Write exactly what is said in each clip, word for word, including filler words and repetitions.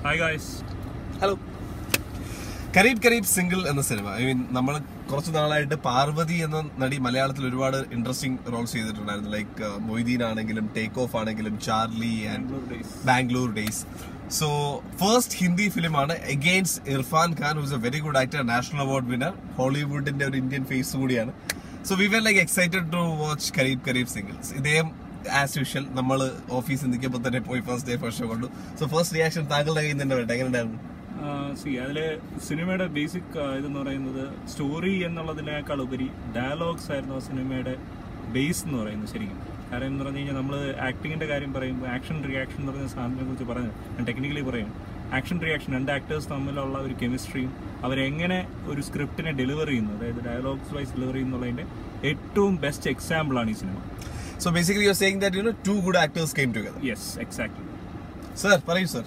Hi guys. Hello. Qarib Qarib Singlle എന്ന സിനിമ. I mean, നമ്മൾ കുറച്ച് നാളായിട്ട് പാർവതി എന്ന നടി മലയാളത്തിൽ ഒരുപാട് ഇൻട്രസ്റ്റിംഗ് റോൾസ് ചെയ്തിട്ടുണ്ടായിരുന്നു. ലൈക്ക് മൊയ്തീൻ ആണെങ്കിലും ടേക്ക് ഓഫ് ആണെങ്കിലും Charlie and Bangalore days. So first Hindi film ആണ് against Irfan Khan, who is a very good actor, national award winner, ഹോളിവുഡിന്റെ ഒരു ഇന്ത്യൻ ഫേസ് കൂടിയാണ്. So we were like excited to watch Qarib Qarib Singlle. ഇദ്ദേഹം as usual നമ്മൾ ഓഫീസിൽ നിൽക്കുമ്പോൾ തന്നെ പോയി ഫസ്റ്റ് ഡേ ഫസ്റ്റ് ഷോ കണ്ടു. സോ ഫസ്റ്റ് റിയാക്ഷൻ താങ്കളുടെ കയ്യിൽ നിന്ന് തന്നെ എങ്ങനെ ഉണ്ടായിരുന്നു? സി അതിലെ സിനിമയുടെ ബേസിക് ഇതെന്ന് പറയുന്നത് സ്റ്റോറി എന്നുള്ളതിനേക്കാൾ ഉപരി ഡയലോഗ്സ് ആയിരുന്നു ആ സിനിമയുടെ ബേസ് എന്ന് പറയുന്നത് ശരിക്കും. കാരണം എന്ന് പറഞ്ഞു കഴിഞ്ഞാൽ നമ്മൾ ആക്ടിങ്ങിന്റെ കാര്യം പറയുമ്പോൾ ആക്ഷൻ റിയാക്ഷൻ എന്ന് പറയുന്ന സാധനത്തെ കുറിച്ച് പറഞ്ഞു ഞാൻ ടെക്നിക്കലി പറയാം. ആക്ഷൻ റിയാക്ഷൻ രണ്ട് ആക്ടേഴ്സ് തമ്മിലുള്ള ഒരു കെമിസ്ട്രിയും അവരെങ്ങനെ ഒരു സ്ക്രിപ്റ്റിനെ ഡെലിവർ ചെയ്യുന്നു, അതായത് ഡയലോഗ്സ് വൈസ് ഡെലിവർ ചെയ്യുന്നുള്ളതിന്റെ ഏറ്റവും ബെസ്റ്റ് എക്സാമ്പിൾ ആണ് ഈ സിനിമ. So basically you're saying that you know two good actors came together. Yes, exactly. Sir, പറയൂ sir.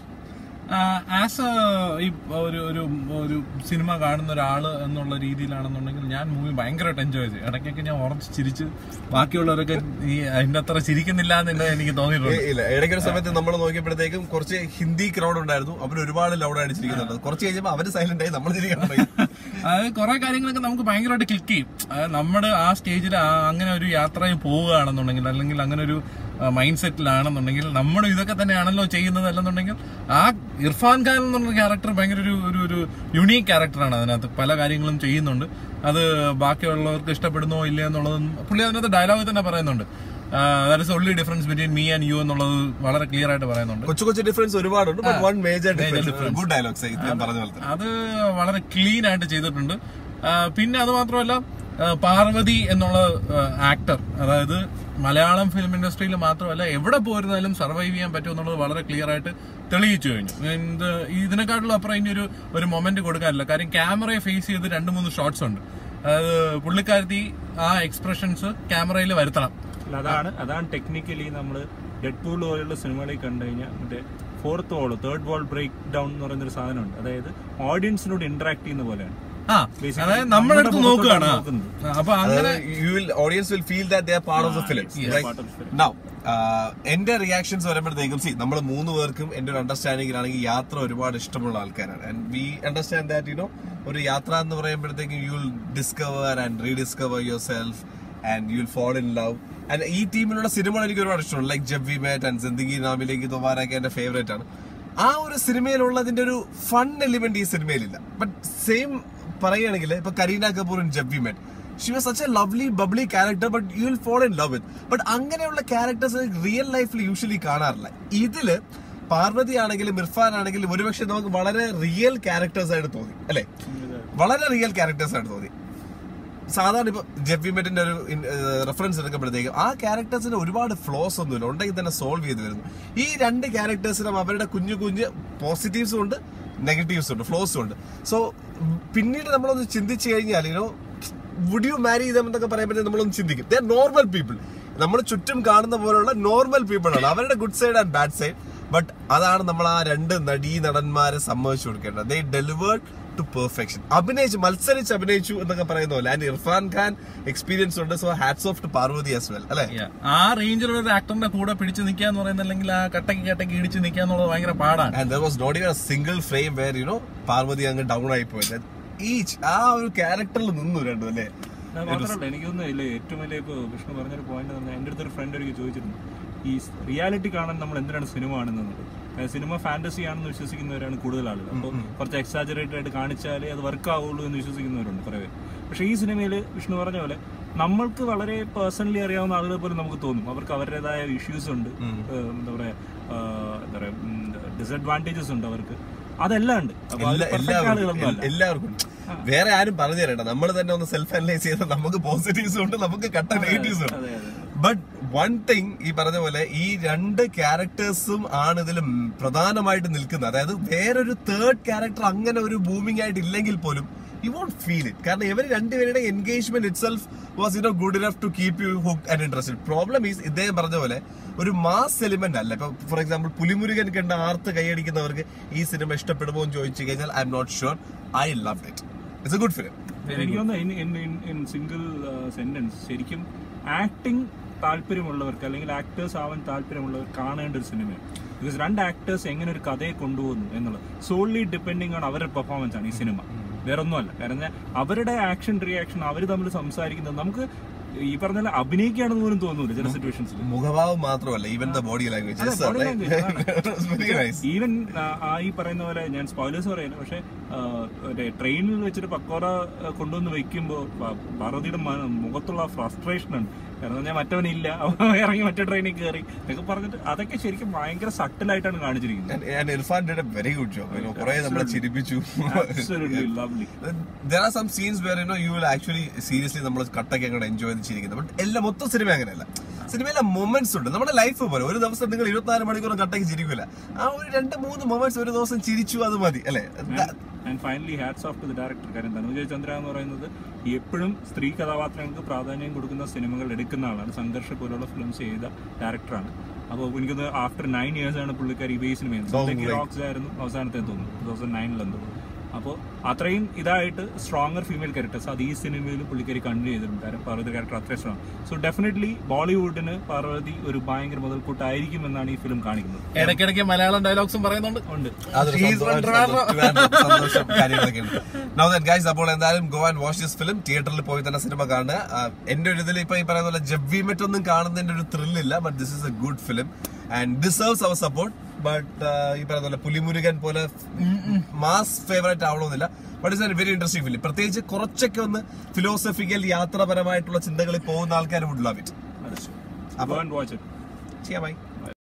ആസ് ഈ ഒരു ഒരു ഒരു സിനിമ കാണുന്ന ഒരാള് എന്നുള്ള രീതിയിലാണെന്നുണ്ടെങ്കിൽ ഞാൻ മൂവി ഭയങ്കരമായിട്ട് എൻജോയ് ചെയ്തു. ഇടയ്ക്കൊക്കെ ഞാൻ ഉറച്ച് ചിരിച്ച് ബാക്കിയുള്ളവരൊക്കെ ഈ അതിന്റെ അത്ര ചിരിക്കുന്നില്ല എന്ന് എനിക്ക് തോന്നിയിട്ടുണ്ട്. ഇല്ല, ഇടയ്ക്കൊരു സമയത്ത് നമ്മൾ നോക്കിയപ്പോഴത്തേക്കും കുറച്ച് ഹിന്ദി ക്രൗഡ് ഉണ്ടായിരുന്നു, അവർ ഒരുപാട് ലൗഡായിട്ട് ചിരിക്കുന്നുണ്ട്. കുറച്ച് കഴിയുമ്പോൾ അവർ സൈലന്റ് ആയി, നമ്മൾ ചിരിക്കണം. അതായത് കുറെ കാര്യങ്ങളൊക്കെ നമുക്ക് ഭയങ്കരമായിട്ട് ക്ലിക്ക് ചെയ്യും. നമ്മുടെ ആ സ്റ്റേജിൽ അങ്ങനെ ഒരു യാത്രയിൽ പോവുകയാണെന്നുണ്ടെങ്കിൽ, അല്ലെങ്കിൽ അങ്ങനെ ഒരു മൈൻഡ് സെറ്റിലാണെന്നുണ്ടെങ്കിൽ, നമ്മുടെ ഇതൊക്കെ തന്നെയാണല്ലോ ചെയ്യുന്നത് അല്ലെന്നുണ്ടെങ്കിൽ, ആ ഇർഫാൻ ഖാൻ എന്ന് പറഞ്ഞ ക്യാരക്ടർ ഭയങ്കര ഒരു ഒരു ഒരു യുണീക്ക് ക്യാരക്ടറാണ്. അതിനകത്ത് പല കാര്യങ്ങളും ചെയ്യുന്നുണ്ട്. അത് ബാക്കിയുള്ളവർക്ക് ഇഷ്ടപ്പെടുന്നോ ഇല്ല എന്നുള്ളത് പുള്ളി അതിനകത്ത് ഡയലോഗിൽ തന്നെ പറയുന്നുണ്ട്. That is only difference between me and you എന്നുള്ളത് വളരെ ക്ലിയർ ആയിട്ട് പറയുന്നുണ്ട്. കൊച്ചു കൊച്ചു ഡിഫറൻസ് ഒരുപാടുണ്ട്, but one major difference, good dialogues അത് വളരെ ക്ലീൻ ആയിട്ട് ചെയ്തിട്ടുണ്ട്. പിന്നെ അത് മാത്രമല്ല, പാർവതി എന്നുള്ള ആക്ടർ, അതായത് മലയാളം ഫിലിം ഇൻഡസ്ട്രിയിൽ മാത്രമല്ല എവിടെ പോയിരുന്നാലും സർവൈവ് ചെയ്യാൻ പറ്റും എന്നുള്ളത് വളരെ ക്ലിയർ ആയിട്ട് തെളിയിച്ചു കഴിഞ്ഞു. ഇത് ഇതിനെക്കാട്ടിലും അപ്പുറം ഇനി ഒരു ഒരു മൊമെന്റ് കൊടുക്കാനില്ല. കാര്യം ക്യാമറയെ ഫേസ് ചെയ്ത് രണ്ട് മൂന്ന് ഷോട്ട്സ് ഉണ്ട്. അതായത് പുള്ളിക്കാരത്തി ആ എക്സ്പ്രഷൻസ് ക്യാമറയിൽ വരുത്തണം. അതാണ് അതാണ് ടെക്നിക്കലി നമ്മൾ ഡെഡ് പൂൾ പോലുള്ള സിനിമകളിൽ കണ്ടു കഴിഞ്ഞാൽ മറ്റേ fourth wall third wall break down എന്ന് പറയുന്ന ഒരു സാധനമുണ്ട്. അതായത് ഓഡിയൻസിനോട് ഇന്ററാക്ട് ചെയ്യുന്ന പോലെയാണ്. അതായത് നമ്മുടെ അടുത്ത് നോക്കുകയാണ്. അപ്പൊ അങ്ങനെ audience will feel that they are part of the film. Now എന്റെ റിയാക്ഷൻസ് വരുമ്പോഴത്തേക്കും സി നമ്മൾ മൂന്ന് പേർക്കും എന്റെ ഒരു അണ്ടർസ്റ്റാൻഡിംഗിലാണെങ്കിൽ യാത്ര ഒരുപാട് ഇഷ്ടമുള്ള ആൾക്കാരാണ്. And we understand that you know ഒരു യാത്ര എന്ന് പറയുമ്പോഴത്തേക്കും you will discover and rediscover yourself and you will fall in love. And ഈ ടീമിലുള്ള സിനിമകൾ എനിക്ക് ഒരുപാട് ഇഷ്ടമാണ്. Like Jab we met and Zindagi നാമിലേക്ക് ദോബാരൊക്കെ എന്റെ ഫേവറേറ്റ് ആണ്. ആ ഒരു സിനിമയിലുള്ളതിന്റെ ഒരു ഫൺ എലിമെന്റ് ഈ സിനിമയിലില്ല. ബട്ട് സെയിം പറയുകയാണെങ്കിൽ ഇപ്പൊ Kareena Kapoor in Jab we met, she was such a lovely bubbly character, but you will fall in love with. But അങ്ങനെയുള്ള ക്യാരക്ടേഴ്സ് റിയൽ ലൈഫിൽ യൂഷ്വലി കാണാറില്ല. ഇതില് പാർവതി ആണെങ്കിലും ഇർഫാൻ ആണെങ്കിലും ഒരുപക്ഷെ നമുക്ക് വളരെ റിയൽ ക്യാരക്ടേഴ്സ് ആയിട്ട് തോന്നി, അല്ലെ? വളരെ റിയൽ ക്യാരക്ടേഴ്സ് ആയിട്ട് തോന്നി. സാധാരണ ഇപ്പൊ ജബ് വി മെറ്റിന്റെ ഒരു റെഫറൻസ് എടുക്കുമ്പോഴത്തേക്കും ആ ക്യാരക്ടേഴ്സിന് ഒരുപാട് ഫ്ലോസ് ഒന്നുമില്ല, ഉണ്ടെങ്കിൽ തന്നെ സോൾവ് ചെയ്ത് വരുന്നു. ഈ രണ്ട് ക്യാരക്ടേഴ്സിനും അവരുടെ കുഞ്ഞു കുഞ്ഞ് പോസിറ്റീവ്സും ഉണ്ട്, നെഗറ്റീവ്സും ഉണ്ട്, ഫ്ലോസും ഉണ്ട്. സോ പിന്നീട് നമ്മളൊന്ന് ചിന്തിച്ചു കഴിഞ്ഞാൽ you know would you marry them എന്നൊക്കെ പറയുമ്പോഴത്തേക്ക് നമ്മളൊന്ന് ചിന്തിക്കും. ദേ ആർ നോർമൽ പീപ്പിൾ, നമ്മൾ ചുറ്റും കാണുന്ന പോലുള്ള നോർമൽ പീപ്പിൾ ആണ്. അവരുടെ good side and bad side. But അതാണ് നമ്മൾ ആ രണ്ട് നടീ നടന്മാരെ സമ്മതിച്ചു കൊടുക്കേണ്ടത്. They delivered to perfection. അഭിനയിച്ചു, മത്സരിച്ച് അഭിനയിച്ചു എന്നൊക്കെ പറയുന്ന പോലെ. ആൻഡ് ഇർഫാൻ ഖാൻ എക്സ്പീരിയൻസ് ഉണ്ട്. So hats off to Parvathy as well, അല്ലെ? ആ റേഞ്ചിലുള്ള ഒരു ആക്ടറിന്റെ കൂടെ പിടിച്ചു നിൽക്കാന്ന് പറയുന്നത്, അല്ലെങ്കിൽ ആ കട്ടക്ക് കട്ടക്ക് ഇടിച്ച് നിൽക്കാന്നുള്ളത് ഭയങ്കര പാടാണ്. And there was not even a single frame where you know Parvathy അങ്ങ് ഡൗൺ ആയി പോയത്. ഈച്ച് ആ ഒരു ക്യാരക്ടറിൽ നിന്നു രണ്ടു, അല്ലേ? മാത്രമല്ല എനിക്കൊന്നും ഇല്ല, ഏറ്റവും വലിയ ഇപ്പൊ വിഷ്ണു പറഞ്ഞൊരു പോയിന്റ് തന്നെ എന്റെ അടുത്തൊരു ഫ്രണ്ട് ഒരിക്കൽ ചോദിച്ചിരുന്നു, ഈ റിയാലിറ്റി കാണാൻ നമ്മൾ എന്തിനാണ് സിനിമ കാണുന്നത്? സിനിമ ഫാന്റസി ആണെന്ന് വിശ്വസിക്കുന്നവരാണ് കൂടുതൽ ആളുകൾ. അപ്പോൾ കുറച്ച് എക്സാജറേറ്റഡ് ആയിട്ട് കാണിച്ചാലേ അത് വർക്ക് ആവുള്ളൂ എന്ന് വിശ്വസിക്കുന്നവരുണ്ട് കുറെ പേര്. പക്ഷെ ഈ സിനിമയിൽ വിഷ്ണു പറഞ്ഞ പോലെ നമ്മൾക്ക് വളരെ പേഴ്സണലി അറിയാവുന്ന ആളുകൾ പോലും നമുക്ക് തോന്നും അവർക്ക് അവരുടേതായ ഇഷ്യൂസ് ഉണ്ട്, എന്താ പറയാ എന്താ പറയാ ഡിസഡ്വാൻറ്റേജസ് ഉണ്ട് അവർക്ക്. അതെല്ലാം ഉണ്ട്, എല്ലാവർക്കും. വേറെ ആരും പറഞ്ഞു തരണ്ട, നമ്മൾ തന്നെ ഒന്ന് സെൽഫ് അനലൈസ് ചെയ്താൽ നമുക്ക് പോസിറ്റീവ്സും ഉണ്ട്, നമുക്ക് കട്ട നെഗറ്റീവ്സും ഉണ്ട്. ബട്ട് വൺ തിങ്, ഈ പറഞ്ഞ പോലെ ഈ രണ്ട് ക്യാരക്ടേഴ്സും ആണ് ഇതിൽ പ്രധാനമായിട്ട് നിൽക്കുന്നത്. അതായത് വേറൊരു തേർഡ് ക്യാരക്ടർ അങ്ങനെ ഒരു ബൂമിംഗ് ആയിട്ട് ഇല്ലെങ്കിൽ പോലും യു വോണ്ട് ഫീൽ ഇറ്റ്. കാരണം ഇവർ രണ്ടുപേരുടെ engagement itself was you know good enough to keep you hooked and interested. Problem is ഇദ്ദേഹം പറഞ്ഞ പോലെ ഒരു മാസ് എലിമെന്റ് അല്ല. ഇപ്പൊ ഫോർ എക്സാമ്പിൾ പുലിമുരുകൻ കണ്ട ആർത്ത് കൈയടിക്കുന്നവർക്ക് ഈ സിനിമ ഇഷ്ടപ്പെടുമോ എന്ന് ചോദിച്ചു കഴിഞ്ഞാൽ I'm not sure. I loved it. It's a good film. എനിക്ക് തോന്നുന്നു സിംഗിൾ സെന്റൻസ് ശരിക്കും ആക്ടിങ് താല്പര്യമുള്ളവർക്ക് അല്ലെങ്കിൽ ആക്ടേഴ്സ് ആവാൻ താല്പര്യമുള്ളവർ കാണേണ്ട ഒരു സിനിമയാണ്. ബിക്കോസ് രണ്ട് ആക്ടേഴ്സ് എങ്ങനെ ഒരു കഥയെ കൊണ്ടുപോകുന്നു എന്നുള്ളത് സോൺലി ഡിപ്പെൻഡിങ് ആണ് അവരുടെ പെർഫോമൻസ് ആണ് ഈ സിനിമ, വേറെ ഒന്നുമല്ല. കാരണം അവരുടെ ആക്ഷൻ റിയാക്ഷൻ അവർ തമ്മിൽ സംസാരിക്കുന്നത് നമുക്ക് ഈ പറഞ്ഞ അഭിനയിക്കുകയാണെന്ന് പോലും തോന്നൂല ചില സിറ്റുവേഷൻസിൽ. മുഖഭാവം മാത്രമല്ല, even the body language, even ആ ഈ പറയുന്ന പോലെ ഞാൻ സ്പോയിലേഴ്സ് പറയില്ല, പക്ഷെ ട്രെയിനിൽ വെച്ചിട്ട് പക്കോറ കൊണ്ടുവന്ന് വെക്കുമ്പോ പാർവതിയുടെ മുഖത്തുള്ള ഫ്രസ്ട്രേഷൻ ഉണ്ട്. കാരണം ഞാൻ മറ്റവനില്ല, ഇറങ്ങി മറ്റേ ട്രെയിനിൽ കയറി എന്നൊക്കെ പറഞ്ഞിട്ട് അതൊക്കെ ശരിക്കും ഭയങ്കര സട്ടിലായിട്ടാണ് കാണിച്ചിരിക്കുന്നത്. Irfan did a very good job. കുറേ നമ്മളെ ചിരിപ്പിച്ചു. There are some scenes where you know you will actually seriously നമ്മൾ കട്ടൊക്കെ അങ്ങോട്ട് എൻജോയ് ചെയ്ത് ചിരിക്കുന്നത്. ബട്ട് എല്ലാ മൊത്തം സിനിമ അങ്ങനെയല്ല. സിനിമയിലെ മൊമെന്റ്സ് ഉണ്ട്. നമ്മുടെ ലൈഫ് പോലെ ഒരു ദിവസം നിങ്ങൾ ഇരുപത്തിനാല് മണിക്കൂറും കട്ടയ്ക്ക് ചിരിക്കില്ല. ആ ഒരു രണ്ട് മൂന്ന് മൊമെന്റ്സ് ഒരു ദിവസം ചിരിച്ചു, അത് മതി അല്ലെ. And finally hats off to the director. കാര്യം ധനുജയ് ചന്ദ്ര എന്ന് പറയുന്നത് എപ്പോഴും സ്ത്രീ കഥാപാത്രങ്ങൾക്ക് പ്രാധാന്യം കൊടുക്കുന്ന സിനിമകൾ എടുക്കുന്ന ആളാണ്. സംഘർഷ പോലുള്ള ഫിലിംസ് ചെയ്ത ഡയറക്ടറാണ്. അപ്പോൾ എനിക്കൊന്ന് ആഫ്റ്റർ നയൻ ഇയേഴ്സ് ആണ് പുള്ളിക്കാരി ഈ സിനിമ ചെയ്യുന്നത്. റോക്സ് ആയിരുന്നു അവസാനത്തെ തോന്നുന്നു, ടൂ തൗസൻഡ് നയനിലെന്തോ. അപ്പോൾ അത്രയും ഇതായിട്ട് സ്ട്രോങ്ങർ ഫീമെയിൽ ക്യാരക്ടേഴ്സ് അത് ഈ സിനിമയിൽ പുള്ളിക്കാരി കണ്ടിന്യൂ ചെയ്തിട്ടുണ്ട്. കാരണം പാർവതി ക്യാരക്ടർ അത്രയും സ്ട്രോങ്. സോ ഡെഫിനറ്റ്ലി ബോളിവുഡിന് പാർവതി ഒരു ഭയങ്കര മുതൽക്കൂട്ടായിരിക്കും എന്നാണ് ഈ ഫിലിം കാണിക്കുന്നത്. ഇടയ്ക്കിടയ്ക്ക് മലയാളം ഡയലോഗ്സും പറയുന്നുണ്ട്. അപ്പോൾ എന്തായാലും go and watch this film. തിയേറ്ററിൽ പോയി തന്നെ സിനിമ കാണുക. എന്റെ ഒരു ഇതിൽ ഇപ്പൊ ഈ പറയുന്ന പോലെ ജബ്ബി മെറ്റൊന്നും കാണുന്നതിന്റെ ഒരു ത്രില്ലില്ല. But this is a good film and deserves our support. But ഈ പറയുന്ന പോലെ പുലിമുരുകൻ പോലെ മാസ് ഫേവറേറ്റ് ആവണമെന്നില്ല. But it's a very interesting film. പ്രത്യേകിച്ച് കുറച്ചൊക്കെ ഒന്ന് ഫിലോസഫിക്കൽ യാത്രാപരമായിട്ടുള്ള ചിന്തകളിൽ പോകുന്ന ആൾക്കാർ വുഡ് ലവ് ഇറ്റ്. അപ്പോൾ ചെയ്യാം. ബൈ.